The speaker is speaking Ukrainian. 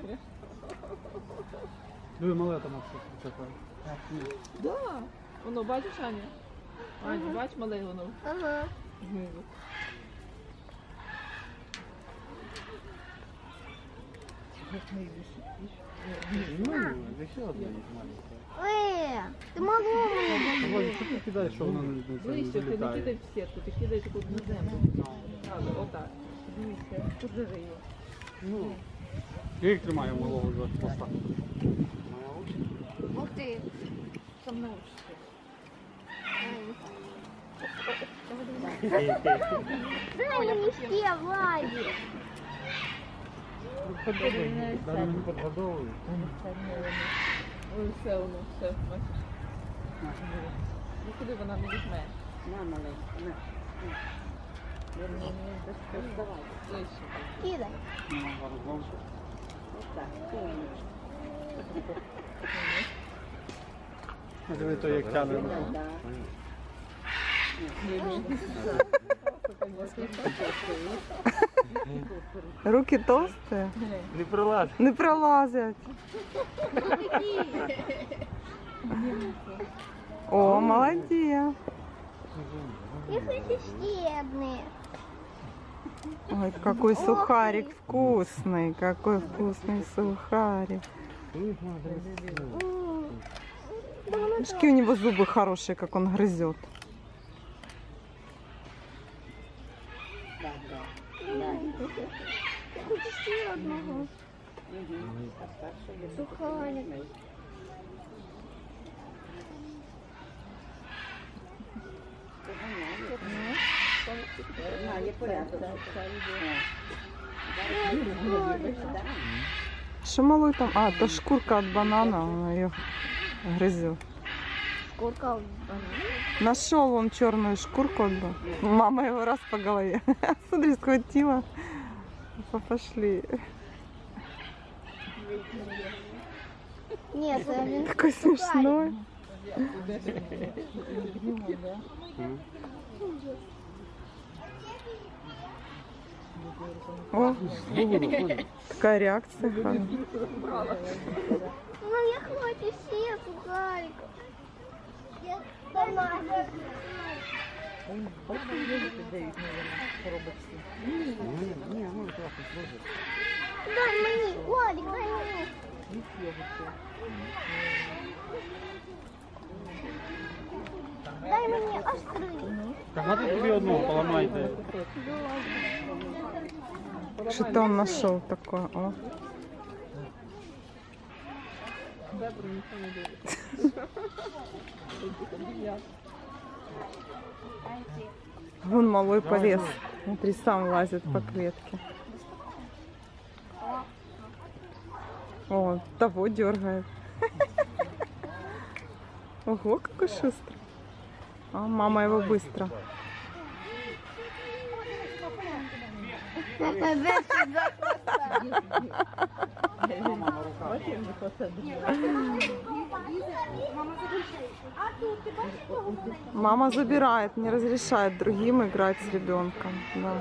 Ну і мале там таке. Да. Воно, бачиш, Аня? Аня, бач, мале воно. Ага. Знизу. Ну, ще одна є маленька. Ти малого. Володя, що ти кидаєш, що вона не Ближче, ти не долітає? кидай в сітку, ти кидай таку на землю. Надо, отак. Дивіться, подиви його. Ну, я їх тримаю малого за хвоста. Ух ти. Там научишся. Дай мені ще, Владі. Даже не подгодовую. Ой, все воно, все, бачиш. Ну куди вона не візьме? На, маленька, на. Доставай. Ближче. Кидай. Ось так, сонечко. Диви, то як тягне. Да. Руки толстые, Не прилазь. не пролазять. О, молодец. Я хочу щебни. Ой, какой сухарик вкусный, какой вкусный сухарик. Видишь, у него зубы хорошие, как он грызет. Да, да. Да. Хочу ще одного. А старший є Сухарик. На, є порядок. Что малой там? А, это шкурка от банана, он ее грызет. Шкурка. Нашел он черную шкурку от банана. Мама его раз по голове. Смотри, схватила. Пошли. Ні, це він. Какой смешной. О, какая реакция. Ну я хочу ще сухариків. Я сама. Ні, ну трохи служить. Дай мені, Владик, дай мені. Дай мені острий. Так, надо тобі одного поламайте. Что-то он нашел такое. О. Бебру ніхто не дивиться. Вон малой полез. Смотри, сам лазит по клетке. О, того дергает. Ого, какой шустрый. А мама его быстро. Мама забирает, не разрешает другим играть с ребенком. Да.